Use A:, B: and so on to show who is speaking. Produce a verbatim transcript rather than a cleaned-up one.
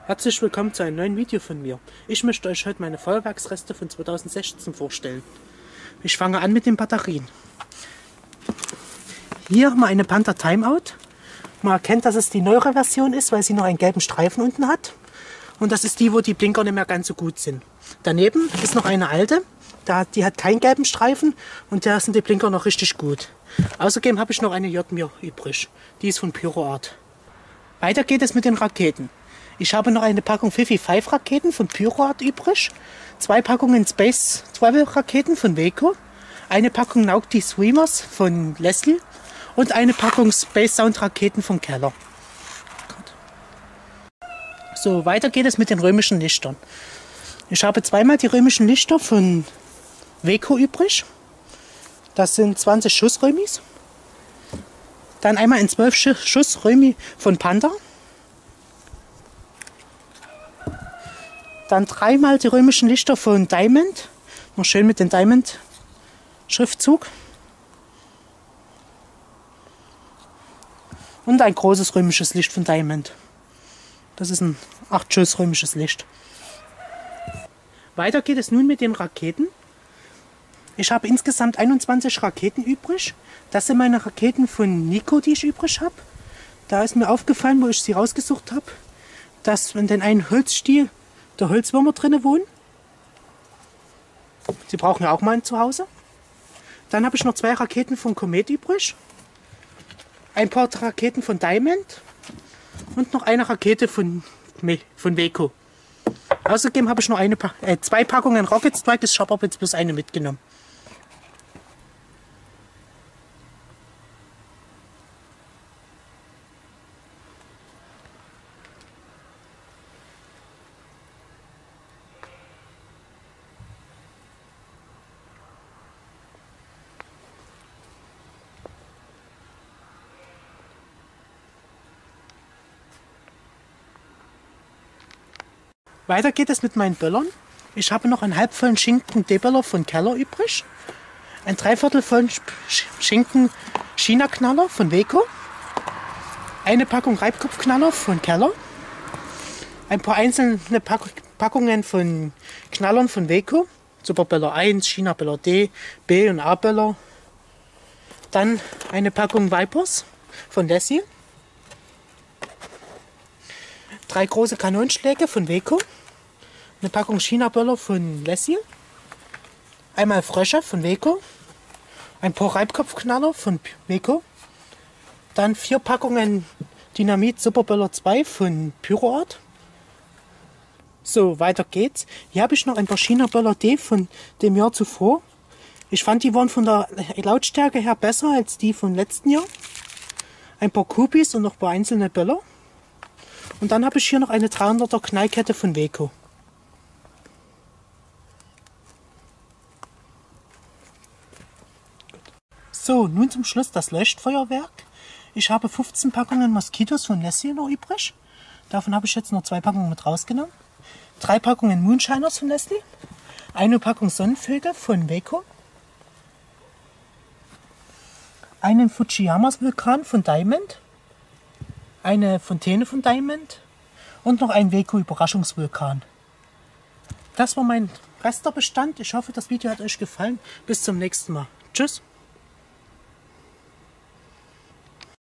A: Herzlich willkommen zu einem neuen Video von mir. Ich möchte euch heute meine Feuerwerksreste von zweitausendsechzehn vorstellen. Ich fange an mit den Batterien. Hier haben wir eine Panther Timeout. Man erkennt, dass es die neuere Version ist, weil sie noch einen gelben Streifen unten hat. Und das ist die, wo die Blinker nicht mehr ganz so gut sind. Daneben ist noch eine alte, die hat keinen gelben Streifen und da sind die Blinker noch richtig gut. Außerdem habe ich noch eine J mir übrig. Die ist von PyroArt. Weiter geht es mit den Raketen. Ich habe noch eine Packung Fifi fünf Raketen von PyroArt übrig, zwei Packungen Space Travel Raketen von Weco, eine Packung Naugti Streamers von Leslie und eine Packung Space Sound Raketen von Keller. So, weiter geht es mit den römischen Lichtern. Ich habe zweimal die römischen Lichter von Weco übrig. Das sind zwanzig Schuss Römis. Dann einmal ein zwölf Schuss Römi von Panther. Dann dreimal die römischen Lichter von Diamond. Noch schön mit dem Diamond-Schriftzug. Und ein großes römisches Licht von Diamond. Das ist ein acht Schuss römisches Licht. Weiter geht es nun mit den Raketen. Ich habe insgesamt einundzwanzig Raketen übrig. Das sind meine Raketen von Nico, die ich übrig habe. Da ist mir aufgefallen, wo ich sie rausgesucht habe, dass in den einen Holzstiel der Holzwürmer drin wohnen. Sie brauchen ja auch mal ein Zuhause. Dann habe ich noch zwei Raketen von Comet übrig. Ein paar Raketen von Diamond. Und noch eine Rakete von, von Weco. Außerdem habe ich noch eine, äh, zwei Packungen Rocket Strike. Ich habe aber jetzt bloß eine mitgenommen. Weiter geht es mit meinen Böllern. Ich habe noch einen halbvollen Schinken D-Böller von Keller übrig. Ein Dreiviertel vollen Schinken China-Knaller von Weco. Eine Packung Reibkopfknaller von Keller. Ein paar einzelne Pack Packungen von Knallern von Weco. Superböller eins, China-Böller D, B und A-Böller. Dann eine Packung Vipers von Leslie. Drei große Kanonenschläge von Weco. Eine Packung China-Böller von Leslie. Einmal Frösche von Weco. Ein paar Reibkopfknaller von Weco. Dann vier Packungen Dynamit Superböller zwei von PyroArt. So, weiter geht's. Hier habe ich noch ein paar China-Böller D von dem Jahr zuvor. Ich fand, die waren von der Lautstärke her besser als die vom letzten Jahr. Ein paar Kubis und noch ein paar einzelne Böller. Und dann habe ich hier noch eine dreihunderter Knallkette von Weco. So, nun zum Schluss das Leuchtfeuerwerk. Ich habe fünfzehn Packungen Moskitos von Leslie noch übrig. Davon habe ich jetzt noch zwei Packungen mit rausgenommen. Drei Packungen Moonshiners von Leslie. Eine Packung Sonnenvögel von Weco. Einen Fujiyamas Vulkan von Diamond. Eine Fontäne von Diamond und noch ein Weco Überraschungsvulkan. Das war mein Resterbestand. Ich hoffe, das Video hat euch gefallen. Bis zum nächsten Mal. Tschüss.